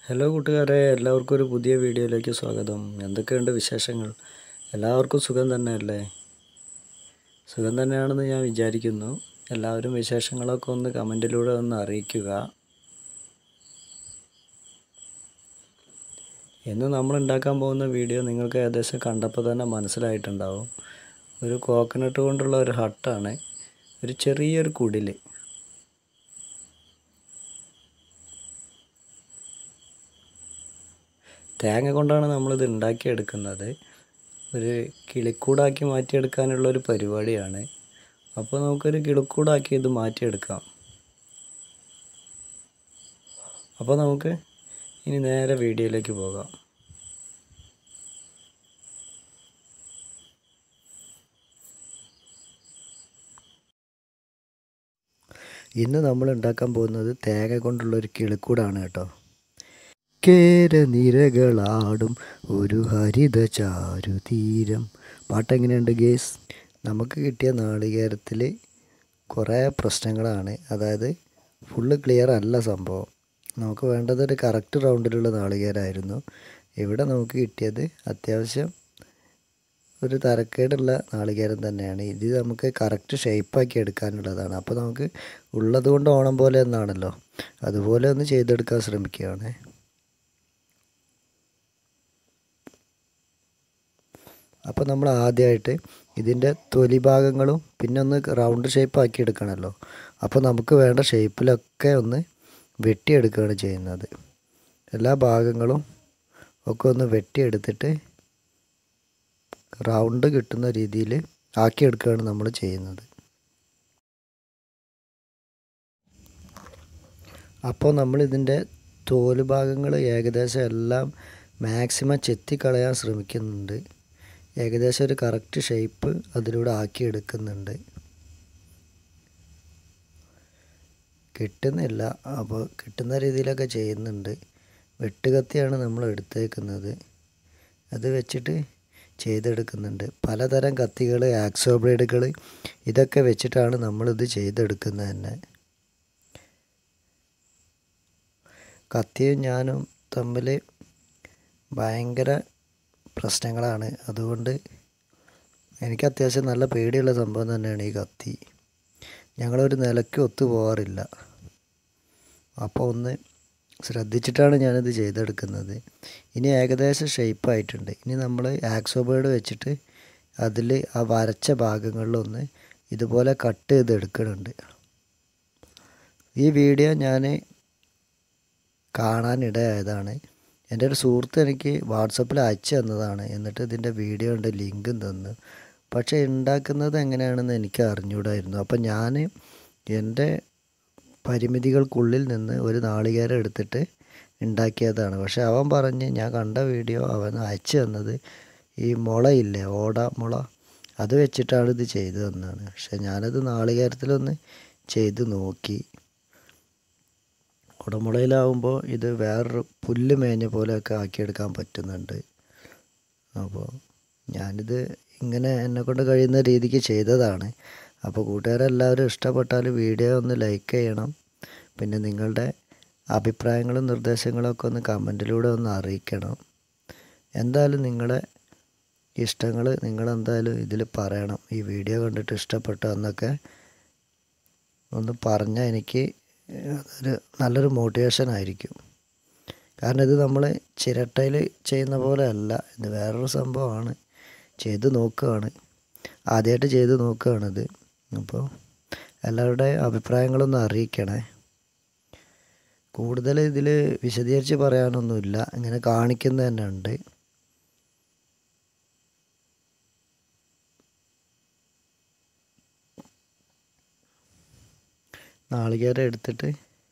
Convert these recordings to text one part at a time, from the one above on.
Hello കൂട്ടുകാരെ, എല്ലാവർക്കും ഒരു പുതിയ വീഡിയോയിലേക്ക് സ്വാഗതം. എന്തൊക്കെയുണ്ട് വിശേഷങ്ങൾ? എല്ലാവർക്കും സുഖം തന്നെയല്ലേ? സുഖം തന്നെയാണെന്ന് ഞാൻ വിചാരിക്കുന്നു. എല്ലാവരും വിശേഷങ്ങളൊക്കെ ഒന്ന് കമൻറ്റിലൂടെ ഒന്ന് അറിയിക്കുക. ഇന്ന് നമ്മൾ ഉണ്ടാക്കാൻ പോകുന്ന വീഡിയോ നിങ്ങൾക്ക് ഏകദേശം കണ്ടപ്പോൾ തന്നെ മനസ്സിലായിട്ടുണ്ടാവും. ഒരു കോക്കനട്ട് കൊണ്ടുള്ള ഒരു ഹട്ടാണ്, ഒരു ചെറിയൊരു കുടിൽ. തേങ്ങ കൊണ്ടാണ് നമ്മളിത് ഉണ്ടാക്കിയെടുക്കുന്നത്. ഒരു കിളിക്കൂടാക്കി മാറ്റിയെടുക്കാനുള്ള ഒരു പരിപാടിയാണ്. അപ്പോൾ നമുക്കൊരു കിളിക്കൂടാക്കി ഇത് മാറ്റിയെടുക്കാം. അപ്പോൾ നമുക്ക് ഇനി നേരെ വീഡിയോയിലേക്ക് പോകാം. ഇന്ന് നമ്മൾ ഉണ്ടാക്കാൻ പോകുന്നത് തേങ്ങ കൊണ്ടുള്ളൊരു കിളിക്കൂടാണ് കേട്ടോ. കേരനിരകളാടും ഒരു ഹരിത ചാരുതീരം. പാട്ടെങ്ങനെയുണ്ട് ഗേസ്? നമുക്ക് കിട്ടിയ നാളികേരത്തിൽ കുറേ പ്രശ്നങ്ങളാണ്. അതായത് ഫുള്ള് ക്ലിയർ അല്ല സംഭവം. നമുക്ക് വേണ്ടത് ഒരു കറക്റ്റ് റൗണ്ടിലുള്ള നാളികേരമായിരുന്നു. ഇവിടെ നമുക്ക് കിട്ടിയത് അത്യാവശ്യം ഒരു തരക്കേടുള്ള നാളികേരം തന്നെയാണ്. ഇത് നമുക്ക് കറക്റ്റ് ഷേപ്പാക്കി എടുക്കാനുള്ളതാണ്. അപ്പോൾ നമുക്ക് ഉള്ളത് കൊണ്ട് ഓണം പോലെ എന്നാണല്ലോ, അതുപോലെ ഒന്ന് ചെയ്തെടുക്കാൻ ശ്രമിക്കുകയാണ്. അപ്പോൾ നമ്മൾ ആദ്യമായിട്ട് ഇതിൻ്റെ തൊലി ഭാഗങ്ങളും പിന്നെ ഒന്ന് റൗണ്ട് ഷേപ്പ് ആക്കി എടുക്കണമല്ലോ. അപ്പോൾ നമുക്ക് വേണ്ട ഷേപ്പിലൊക്കെ ഒന്ന് വെട്ടിയെടുക്കുകയാണ് ചെയ്യുന്നത്. എല്ലാ ഭാഗങ്ങളും ഒക്കെ ഒന്ന് വെട്ടിയെടുത്തിട്ട് റൗണ്ട് കിട്ടുന്ന രീതിയിൽ ആക്കിയെടുക്കുകയാണ് നമ്മൾ ചെയ്യുന്നത്. അപ്പോൾ നമ്മളിതിൻ്റെ തോല് ഭാഗങ്ങൾ ഏകദേശം എല്ലാം മാക്സിമം ചെത്തിക്കളയാൻ ശ്രമിക്കുന്നുണ്ട്. ഏകദേശം ഒരു കറക്റ്റ് ഷേപ്പ് അതിലൂടെ ആക്കിയെടുക്കുന്നുണ്ട്. കിട്ടുന്നില്ല, അപ്പോൾ കിട്ടുന്ന രീതിയിലൊക്കെ ചെയ്യുന്നുണ്ട്. വെട്ടുകത്തിയാണ് നമ്മൾ എടുത്തേക്കുന്നത്. അത് വെച്ചിട്ട് ചെയ്തെടുക്കുന്നുണ്ട്. പലതരം കത്തികൾ, ആക്സോ ബ്ലേഡുകൾ, ഇതൊക്കെ വെച്ചിട്ടാണ് നമ്മളിത് ചെയ്തെടുക്കുന്നത് തന്നെ. കത്തിയും ഞാനും തമ്മിൽ ഭയങ്കര പ്രശ്നങ്ങളാണ്. അതുകൊണ്ട് എനിക്ക് അത്യാവശ്യം നല്ല പേടിയുള്ള സംഭവം തന്നെയാണ് ഈ കത്തി. ഞങ്ങളൊരു നിലയ്ക്ക് ഒത്തു പോകാറില്ല. അപ്പോൾ ഒന്ന് ശ്രദ്ധിച്ചിട്ടാണ് ഞാനിത് ചെയ്തെടുക്കുന്നത്. ഇനി ഏകദേശം ഷേപ്പായിട്ടുണ്ട്. ഇനി നമ്മൾ ആക്സോ ബ്ലേഡ് വെച്ചിട്ട് അതിൽ ആ വരച്ച ഭാഗങ്ങളിലൊന്ന് ഇതുപോലെ കട്ട് ചെയ്തെടുക്കുന്നുണ്ട്. ഈ വീഡിയോ ഞാൻ കാണാനിടയായതാണ്. എൻ്റെ ഒരു സുഹൃത്ത് എനിക്ക് വാട്സപ്പിൽ അയച്ചു തന്നതാണ്. എന്നിട്ട് ഇതിൻ്റെ വീഡിയോ ഉണ്ട്, ലിങ്കും തന്നു. പക്ഷേ ഉണ്ടാക്കുന്നത് എങ്ങനെയാണെന്ന് എനിക്ക് അറിഞ്ഞുകൂടായിരുന്നു. അപ്പം ഞാൻ എൻ്റെ പരിമിതികൾക്കുള്ളിൽ നിന്ന് ഒരു നാളികേരം എടുത്തിട്ട് ഉണ്ടാക്കിയതാണ്. പക്ഷെ അവൻ പറഞ്ഞ്, ഞാൻ കണ്ട വീഡിയോ അവൻ അയച്ചു തന്നത് ഈ മുളയില്ലേ, മുള, അത് വെച്ചിട്ടാണ് ഇത് ചെയ്തു തന്നതാണ്. പക്ഷെ ഞാനത് നാളികേരത്തിലൊന്ന് ചെയ്ത് നോക്കി. കുടമുളയിലാവുമ്പോൾ ഇത് വേറൊരു പുല്ല് മേഞ്ഞ പോലെയൊക്കെ ആക്കിയെടുക്കാൻ പറ്റുന്നുണ്ട്. അപ്പോൾ ഞാനിത് ഇങ്ങനെ എന്നെക്കൊണ്ട് കഴിയുന്ന രീതിക്ക് ചെയ്തതാണ്. അപ്പോൾ കൂട്ടുകാരെല്ലാവരും ഇഷ്ടപ്പെട്ടാൽ വീഡിയോ ഒന്ന് ലൈക്ക് ചെയ്യണം. പിന്നെ നിങ്ങളുടെ അഭിപ്രായങ്ങളും നിർദ്ദേശങ്ങളൊക്കെ ഒന്ന് കമൻറ്റിലൂടെ ഒന്ന് അറിയിക്കണം. എന്തായാലും നിങ്ങളുടെ ഇഷ്ടങ്ങൾ നിങ്ങളെന്തായാലും ഇതിൽ പറയണം. ഈ വീഡിയോ കണ്ടിട്ട് ഇഷ്ടപ്പെട്ടോ എന്നൊക്കെ ഒന്ന് പറഞ്ഞാൽ എനിക്ക് അതൊരു നല്ലൊരു മോട്ടിവേഷൻ ആയിരിക്കും. കാരണം ഇത് നമ്മൾ ചിരട്ടയിൽ ചെയ്യുന്ന പോലെ അല്ല, ഇത് വേറൊരു സംഭവമാണ്. ചെയ്ത് നോക്കുകയാണ്, ആദ്യമായിട്ട് ചെയ്ത് നോക്കുകയാണിത്. അപ്പോൾ എല്ലാവരുടെയും അഭിപ്രായങ്ങളൊന്ന് അറിയിക്കണേ. കൂടുതൽ ഇതിൽ വിശദീകരിച്ച് പറയാനൊന്നുമില്ല, ഇങ്ങനെ കാണിക്കുന്നത് തന്നെ ഉണ്ട്. നാളികേരം എടുത്തിട്ട്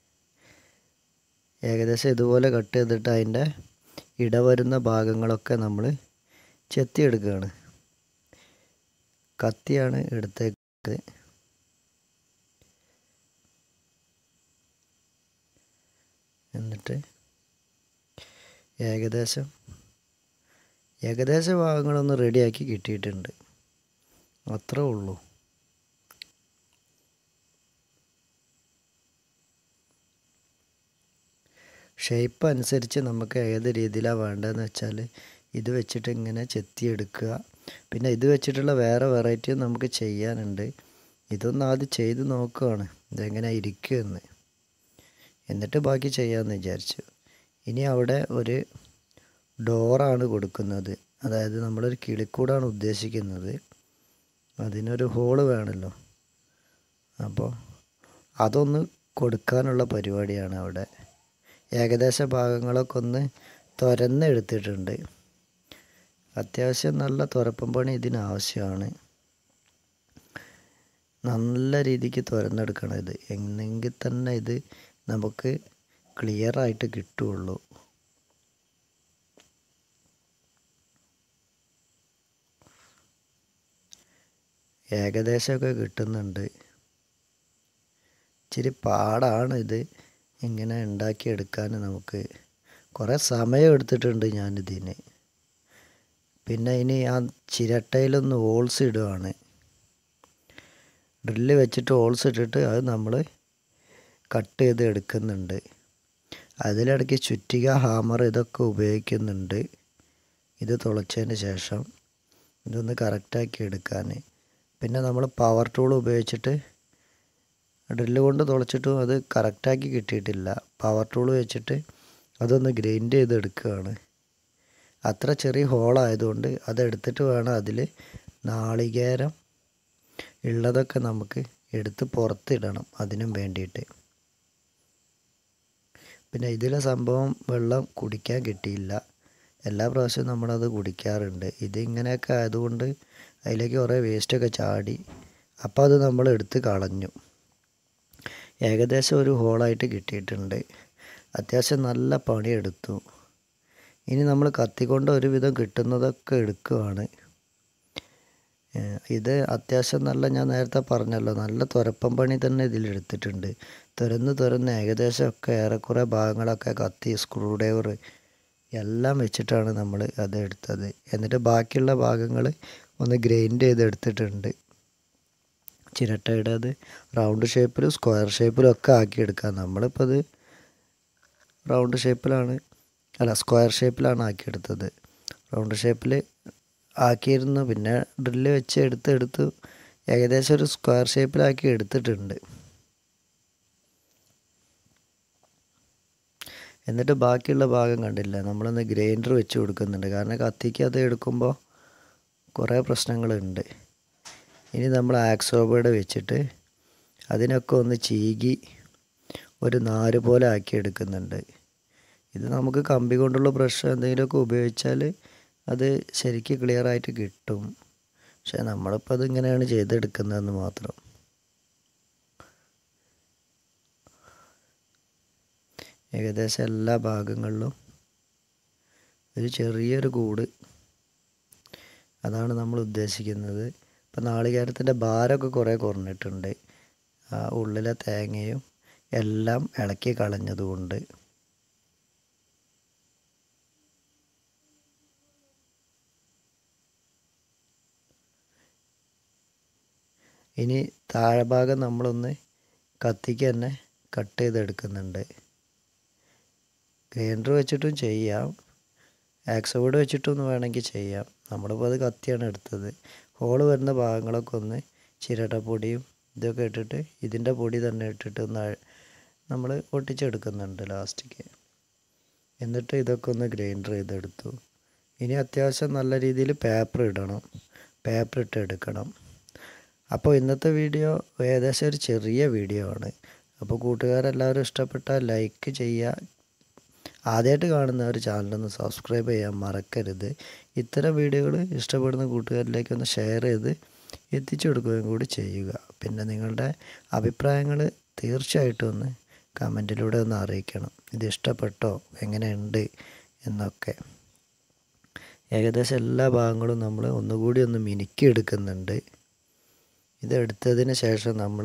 ഏകദേശം ഇതുപോലെ കട്ട് ചെയ്തിട്ട് അതിൻ്റെ ഇടവരുന്ന ഭാഗങ്ങളൊക്കെ നമ്മൾ ചെത്തിയെടുക്കുകയാണ്. കത്തിയാണ് എടുത്തേക്ക്. എന്നിട്ട് ഏകദേശം ഭാഗങ്ങളൊന്ന് റെഡിയാക്കി കിട്ടിയിട്ടുണ്ട്. അത്രേ ഉള്ളൂ. ഷേപ്പ് അനുസരിച്ച് നമുക്ക് ഏത് രീതിയിലാണ് വേണ്ടതെന്ന് വെച്ചാൽ ഇത് വെച്ചിട്ട് ഇങ്ങനെ ചെത്തിയെടുക്കുക. പിന്നെ ഇത് വെച്ചിട്ടുള്ള വേറെ വെറൈറ്റിയും നമുക്ക് ചെയ്യാനുണ്ട്. ഇതൊന്ന് ആദ്യം ചെയ്ത് നോക്കുകയാണ് ഇതെങ്ങനെ ഇരിക്കുമെന്ന്, എന്നിട്ട് ബാക്കി ചെയ്യാമെന്ന് വിചാരിച്ചു. ഇനി അവിടെ ഒരു ഡോറാണ് കൊടുക്കുന്നത്, അതായത് നമ്മളൊരു കിളിക്കൂടാണ് ഉദ്ദേശിക്കുന്നത്. അതിനൊരു ഹോള് വേണമല്ലോ, അപ്പോൾ അതൊന്ന് കൊടുക്കാനുള്ള പരിപാടിയാണ് അവിടെ. ഏകദേശ ഭാഗങ്ങളൊക്കെ ഒന്ന് തുരന്നെടുത്തിട്ടുണ്ട്. അത്യാവശ്യം നല്ല തുരപ്പം പണി ഇതിനാവശ്യമാണ്. നല്ല രീതിക്ക് തുരന്നെടുക്കണം ഇത്, എന്നെങ്കിൽ തന്നെ ഇത് നമുക്ക് ക്ലിയറായിട്ട് കിട്ടുകയുള്ളൂ. ഏകദേശമൊക്കെ കിട്ടുന്നുണ്ട്. ഇച്ചിരി പാടാണ് ഇത് ഇങ്ങനെ ഉണ്ടാക്കിയെടുക്കാൻ. നമുക്ക് കുറേ സമയം എടുത്തിട്ടുണ്ട് ഞാനിതിന്. പിന്നെ ഇനി ആ ചിരട്ടയിലൊന്ന് ഹോൾസ് ഇടുകയാണ്. ഡ്രില്ല് വെച്ചിട്ട് ഹോൾസ് ഇട്ടിട്ട് അത് നമ്മൾ കട്ട് ചെയ്ത് എടുക്കുന്നുണ്ട്. അതിലിടയ്ക്ക് ചുറ്റിക, ഹാമർ ഇതൊക്കെ ഉപയോഗിക്കുന്നുണ്ട്. ഇത് തുളച്ചതിന് ശേഷം ഇതൊന്ന് കറക്റ്റാക്കി എടുക്കാൻ. പിന്നെ നമ്മൾ പവർ ടൂൾ ഉപയോഗിച്ചിട്ട് ഡ്രില്ല് കൊണ്ട് തുളച്ചിട്ടും അത് കറക്റ്റാക്കി കിട്ടിയിട്ടില്ല. പവർ ടൂൾ വെച്ചിട്ട് അതൊന്ന് ഗ്രൈൻഡ് ചെയ്തെടുക്കുകയാണ്. അത്ര ചെറിയ ഹോളായതുകൊണ്ട് അതെടുത്തിട്ട് വേണം അതിൽ നാളികേരം ഉള്ളതൊക്കെ നമുക്ക് എടുത്ത് പുറത്തിടണം അതിനും വേണ്ടിയിട്ട്. പിന്നെ ഇതിലെ സംഭവം വെള്ളം കുടിക്കാൻ കിട്ടിയില്ല. എല്ലാ പ്രാവശ്യവും നമ്മളത് കുടിക്കാറുണ്ട്. ഇതിങ്ങനെയൊക്കെ ആയതുകൊണ്ട് അതിലേക്ക് കുറേ വേസ്റ്റൊക്കെ ചാടി. അപ്പോൾ അത് നമ്മൾ എടുത്ത് കളഞ്ഞു. ഏകദേശം ഒരു ഹോളായിട്ട് കിട്ടിയിട്ടുണ്ട്. അത്യാവശ്യം നല്ല പണിയെടുത്തു. ഇനി നമ്മൾ കത്തിക്കൊണ്ട് ഒരുവിധം കിട്ടുന്നതൊക്കെ എടുക്കുകയാണ്. ഇത് അത്യാവശ്യം നല്ല, ഞാൻ നേരത്തെ പറഞ്ഞല്ലോ, നല്ല തുരപ്പം പണി തന്നെ ഇതിലെടുത്തിട്ടുണ്ട്. തുരന്ന് ഏകദേശമൊക്കെ ഏറെക്കുറെ ഭാഗങ്ങളൊക്കെ കത്തി, സ്ക്രൂ ഡ്രൈവർ എല്ലാം വെച്ചിട്ടാണ് നമ്മൾ അത് എടുത്തത്. എന്നിട്ട് ബാക്കിയുള്ള ഭാഗങ്ങൾ ഒന്ന് ഗ്രൈൻഡ് ചെയ്തെടുത്തിട്ടുണ്ട്. ചിരട്ടയുടെ അത് റൗണ്ട് ഷേപ്പിലും സ്ക്വയർ ഷേപ്പിലും ഒക്കെ ആക്കിയെടുക്കാം. നമ്മളിപ്പോൾ അത് റൗണ്ട് ഷേപ്പിലാണ്, സ്ക്വയർ ഷേപ്പിലാണ് ആക്കിയെടുത്തത്. റൗണ്ട് ഷേപ്പിൽ ആക്കിയിരുന്നു. പിന്നെ ഡ്രില്ല് വെച്ച് എടുത്ത് ഏകദേശം ഒരു സ്ക്വയർ ഷേപ്പിലാക്കി എടുത്തിട്ടുണ്ട്. എന്നിട്ട് ബാക്കിയുള്ള ഭാഗം കണ്ടില്ല, നമ്മളൊന്ന് ഗ്രൈൻഡർ വെച്ച് കൊടുക്കുന്നുണ്ട്. കാരണം കത്തിക്ക് അത് എടുക്കുമ്പോൾ കുറേ പ്രശ്നങ്ങളുണ്ട്. ഇനി നമ്മൾ ആക്സോ ബ്ലേഡ് വെച്ചിട്ട് അതിനൊക്കെ ഒന്ന് ചീകി ഒരു നാര് പോലെ ആക്കി എടുക്കുന്നുണ്ട്. ഇത് നമുക്ക് കമ്പി കൊണ്ടുള്ള ബ്രഷ് എന്തെങ്കിലുമൊക്കെ ഉപയോഗിച്ചാൽ അത് ശരിക്കും ക്ലിയറായിട്ട് കിട്ടും. പക്ഷേ നമ്മളിപ്പോൾ അതിങ്ങനെയാണ് ചെയ്തെടുക്കുന്നതെന്ന് മാത്രം. ഏകദേശം എല്ലാ ഭാഗങ്ങളിലും ഒരു ചെറിയൊരു കൂട്, അതാണ് നമ്മൾ ഉദ്ദേശിക്കുന്നത്. ഇപ്പം നാളികേരത്തിൻ്റെ ഭാരമൊക്കെ കുറേ കുറഞ്ഞിട്ടുണ്ട്. ആ ഉള്ളിലെ തേങ്ങയും എല്ലാം ഇളക്കി കളഞ്ഞതുകൊണ്ട്. ഇനി താഴെ ഭാഗം നമ്മളൊന്ന് കത്തിക്ക് തന്നെ കട്ട് ചെയ്തെടുക്കുന്നുണ്ട്. ഗ്രൈൻഡർ വെച്ചിട്ടും ചെയ്യാം, ആക്സോ ബ്ലേഡ് വെച്ചിട്ടൊന്ന് വേണമെങ്കിൽ ചെയ്യാം. നമ്മളിപ്പോൾ അത് കത്തിയാണ് എടുത്തത്. ഹോള് വരുന്ന ഭാഗങ്ങളൊക്കെ ഒന്ന് ചിരട്ടപ്പൊടിയും ഇതൊക്കെ ഇട്ടിട്ട്, ഇതിൻ്റെ പൊടി തന്നെ ഇട്ടിട്ട് ഒന്ന് നമ്മൾ ഒട്ടിച്ചെടുക്കുന്നുണ്ട് ലാസ്റ്റിക്ക്. എന്നിട്ട് ഇതൊക്കെ ഒന്ന് ഗ്രൈൻഡർ ചെയ്തെടുത്തു. ഇനി അത്യാവശ്യം നല്ല രീതിയിൽ പേപ്പർ ഇടണം, പേപ്പർ ഇട്ട് എടുക്കണം. അപ്പോൾ ഇന്നത്തെ വീഡിയോ ഏകദേശം ഒരു ചെറിയ വീഡിയോ ആണ്. അപ്പോൾ കൂട്ടുകാരെല്ലാവരും ഇഷ്ടപ്പെട്ടാൽ ലൈക്ക് ചെയ്യുക. ആദ്യമായിട്ട് കാണുന്ന ഒരു ചാനലൊന്ന് സബ്സ്ക്രൈബ് ചെയ്യാൻ മറക്കരുത്. ഇത്തരം വീഡിയോകൾ ഇഷ്ടപ്പെടുന്ന കൂട്ടുകാരിലേക്ക് ഒന്ന് ഷെയർ ചെയ്ത് എത്തിച്ചു കൊടുക്കുകയും കൂടി ചെയ്യുക. പിന്നെ നിങ്ങളുടെ അഭിപ്രായങ്ങൾ തീർച്ചയായിട്ടും ഒന്ന് കമൻറ്റിലൂടെ ഒന്ന് അറിയിക്കണം. ഇത് ഇഷ്ടപ്പെട്ടോ, എങ്ങനെയുണ്ട് എന്നൊക്കെ. ഏകദേശം എല്ലാ ഭാഗങ്ങളും നമ്മൾ ഒന്നുകൂടി ഒന്ന് മിനുക്കി എടുക്കുന്നുണ്ട്. ഇതെടുത്തതിന് ശേഷം നമ്മൾ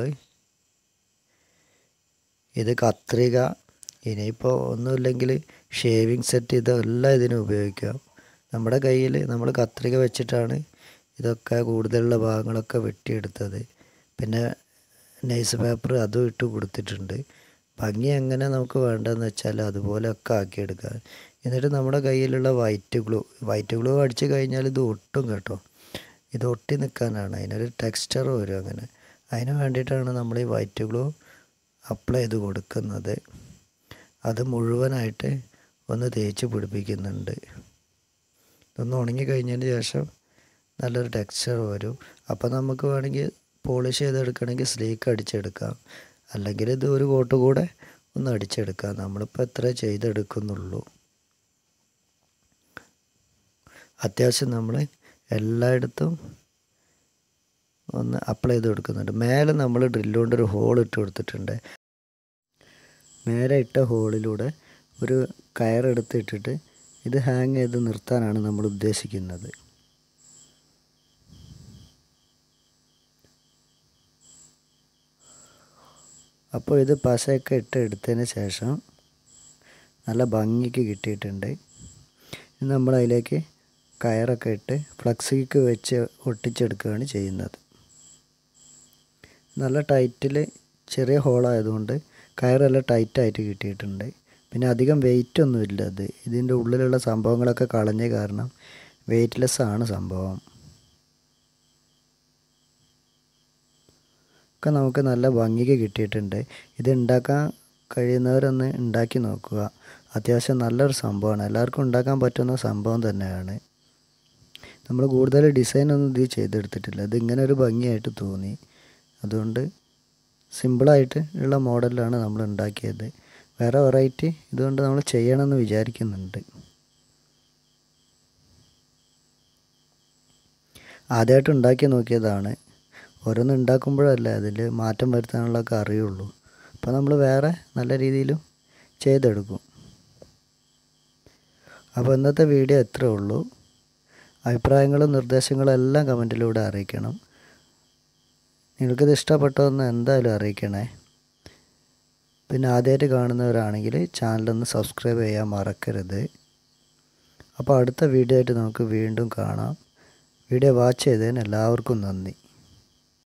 ഇത് കത്രിക, ഇനിയിപ്പോൾ ഒന്നുമില്ലെങ്കിൽ ഷേവിങ് സെറ്റ്, ഇതെല്ലാം ഇതിന് ഉപയോഗിക്കാം. നമ്മുടെ കയ്യിൽ നമ്മൾ കത്രിക വെച്ചിട്ടാണ് ഇതൊക്കെ കൂടുതലുള്ള ഭാഗങ്ങളൊക്കെ വെട്ടിയെടുത്തത്. പിന്നെ നൈസ് പേപ്പർ അതും ഇട്ട് കൊടുത്തിട്ടുണ്ട്. ഭംഗി എങ്ങനെ നമുക്ക് വേണ്ടതെന്ന് വെച്ചാൽ അതുപോലെയൊക്കെ ആക്കിയെടുക്കുക. എന്നിട്ട് നമ്മുടെ കയ്യിലുള്ള വൈറ്റ് ഗ്ലൂ അടിച്ച് കഴിഞ്ഞാൽ ഇത് ഒട്ടും കേട്ടോ. ഇത് ഒട്ടി നിൽക്കാനാണ്, അതിനൊരു ടെക്സ്ചർ വരും. അങ്ങനെ അതിന് വേണ്ടിയിട്ടാണ് നമ്മൾ ഈ വൈറ്റ് ഗ്ലൂ അപ്ലൈ ചെയ്ത് കൊടുക്കുന്നത്. അത് മുഴുവനായിട്ട് ഒന്ന് തേച്ച് പിടിപ്പിക്കുന്നുണ്ട്. ഇതൊന്ന് ഉണങ്ങി കഴിഞ്ഞതിന് ശേഷം നല്ലൊരു ടെക്സ്ചർ വരും. അപ്പോൾ നമുക്ക് വേണമെങ്കിൽ പോളിഷ് ചെയ്തെടുക്കണമെങ്കിൽ സ്ലീക്ക് അടിച്ചെടുക്കാം, അല്ലെങ്കിൽ ഇത് ഒരു കോട്ട് കൂടെ ഒന്ന് അടിച്ചെടുക്കാം. നമ്മളിപ്പോൾ എത്ര ചെയ്തെടുക്കുന്നുള്ളൂ. അത്യാവശ്യം നമ്മൾ എല്ലായിടത്തും ഒന്ന് അപ്ലൈ ചെയ്ത് കൊടുക്കുന്നുണ്ട്. മേലെ നമ്മൾ ഡ്രില്ല് കൊണ്ടൊരു ഹോൾ ഇട്ട് കൊടുത്തിട്ടുണ്ട്. മേലെ ഇട്ട ഹോളിലൂടെ ഒരു കയറെടുത്തിട്ടിട്ട് ഇത് ഹാങ് ചെയ്ത് നിർത്താനാണ് നമ്മൾ ഉദ്ദേശിക്കുന്നത്. അപ്പോൾ ഇത് പശയൊക്കെ എടുത്തതിന് ശേഷം നല്ല ഭംഗിക്ക് കിട്ടിയിട്ടുണ്ട്. ഇനി നമ്മൾ അതിലേക്ക് കയറൊക്കെ ഇട്ട് ഫ്ലക്സിക്ക് വെച്ച് ഒട്ടിച്ചെടുക്കുകയാണ് ചെയ്യുന്നത്. നല്ല ടൈറ്റിൽ, ചെറിയ ഹോളായതുകൊണ്ട് കയറെല്ലാം ടൈറ്റായിട്ട് കിട്ടിയിട്ടുണ്ട്. പിന്നെ അധികം വെയിറ്റ് ഒന്നുമില്ല. ഇതിൻ്റെ ഉള്ളിലുള്ള സംഭവങ്ങളൊക്കെ കളഞ്ഞ കാരണം വെയ്റ്റ്ലെസ് ആണ് സംഭവം. ഒക്കെ നമുക്ക് നല്ല ഭംഗിക്ക് കിട്ടിയിട്ടുണ്ട്. ഇത് ഉണ്ടാക്കാൻ കഴിയുന്നവരൊന്ന് ഉണ്ടാക്കി നോക്കുക. അത്യാവശ്യം നല്ലൊരു സംഭവമാണ്, എല്ലാവർക്കും ഉണ്ടാക്കാൻ പറ്റുന്ന സംഭവം തന്നെയാണ്. നമ്മൾ കൂടുതൽ ഡിസൈനൊന്നും ഇത് ചെയ്തെടുത്തിട്ടില്ല. ഇതിങ്ങനെ ഒരു ഭംഗിയായിട്ട് തോന്നി, അതുകൊണ്ട് സിമ്പിളായിട്ട് ഉള്ള മോഡലിലാണ് നമ്മൾ ഉണ്ടാക്കിയത്. വേറെ വെറൈറ്റി ഇതുകൊണ്ട് നമ്മൾ ചെയ്യണമെന്ന് വിചാരിക്കുന്നുണ്ട്. ആദ്യമായിട്ട് ഉണ്ടാക്കി നോക്കിയതാണ്. ഓരോന്ന് ഉണ്ടാക്കുമ്പോഴല്ലേ അതിൽ മാറ്റം വരുത്താനുള്ളതൊക്കെ അറിയുള്ളൂ. അപ്പോൾ നമ്മൾ വേറെ നല്ല രീതിയിലും ചെയ്തെടുക്കും. അപ്പോൾ ഇന്നത്തെ വീഡിയോ ഇത്രേ ഉള്ളൂ. അഭിപ്രായങ്ങളും നിർദ്ദേശങ്ങളും എല്ലാം കമൻറ്റിലൂടെ അറിയിക്കണം. നിങ്ങൾക്കിത് ഇഷ്ടപ്പെട്ടോ എന്ന് എന്തായാലും അറിയിക്കണേ. പിന്നെ ആദ്യമായിട്ട് കാണുന്നവരാണെങ്കിൽ ചാനലൊന്ന് സബ്സ്ക്രൈബ് ചെയ്യാൻ മറക്കരുത്. അപ്പോൾ അടുത്ത വീഡിയോ ആയിട്ട് നമുക്ക് വീണ്ടും കാണാം. വീഡിയോ വാച്ച് ചെയ്തതിന് എല്ലാവർക്കും നന്ദി.